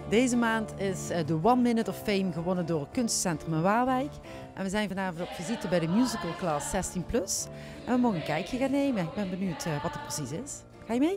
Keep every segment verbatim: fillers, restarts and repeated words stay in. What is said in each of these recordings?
Deze maand is de One Minute of Fame gewonnen door het Kunstencentrum in Waalwijk. En we zijn vanavond op visite bij de musical class zestien plus. En we mogen een kijkje gaan nemen. Ik ben benieuwd wat het precies is. Ga je mee?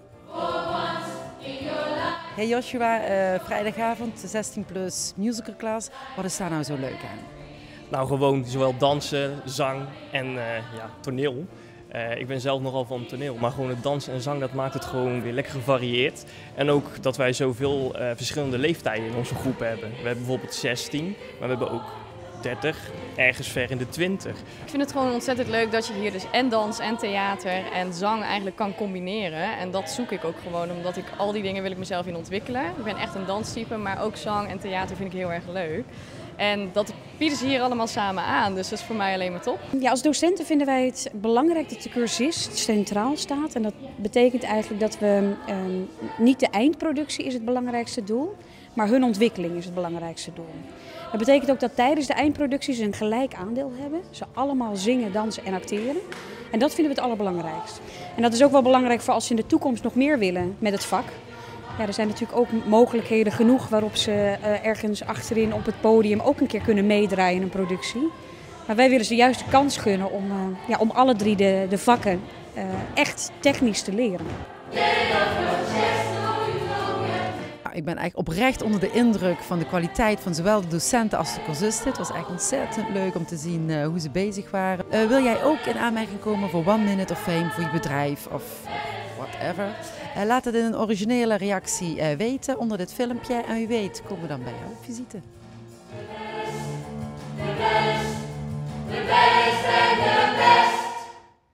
Hey Joshua, uh, vrijdagavond zestien plus musical class. Wat is daar nou zo leuk aan? Nou, gewoon zowel dansen, zang en uh, ja, toneel. Uh, ik ben zelf nogal van toneel, maar gewoon het dansen en zang, dat maakt het gewoon weer lekker gevarieerd. En ook dat wij zoveel uh, verschillende leeftijden in onze groep hebben. We hebben bijvoorbeeld zestien, maar we hebben ook dertig, ergens ver in de twintig. Ik vind het gewoon ontzettend leuk dat je hier dus en dans en theater en zang eigenlijk kan combineren. En dat zoek ik ook gewoon, omdat ik al die dingen wil ik mezelf in ontwikkelen. Ik ben echt een danstype, maar ook zang en theater vind ik heel erg leuk. En dat bieden ze hier allemaal samen aan, dus dat is voor mij alleen maar top. Ja, als docenten vinden wij het belangrijk dat de cursist centraal staat. En dat betekent eigenlijk dat we eh, niet de eindproductie is het belangrijkste doel, maar hun ontwikkeling is het belangrijkste doel. Dat betekent ook dat tijdens de eindproductie ze een gelijk aandeel hebben. Ze allemaal zingen, dansen en acteren. En dat vinden we het allerbelangrijkst. En dat is ook wel belangrijk voor als ze in de toekomst nog meer willen met het vak. Ja, er zijn natuurlijk ook mogelijkheden genoeg waarop ze uh, ergens achterin op het podium ook een keer kunnen meedraaien in een productie. Maar wij willen ze juist de kans gunnen om, uh, ja, om alle drie de, de vakken uh, echt technisch te leren. Ik ben eigenlijk oprecht onder de indruk van de kwaliteit van zowel de docenten als de cursisten. Het was echt ontzettend leuk om te zien uh, hoe ze bezig waren. Uh, wil jij ook in aanmerking komen voor One Minute of Fame voor je bedrijf of whatever? Uh, laat het in een originele reactie uh, weten onder dit filmpje en wie weet komen we dan bij jou op visite.